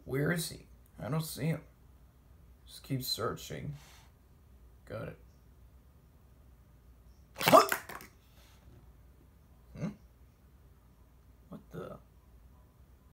Where is he? I don't see him. Just keep searching. Got it.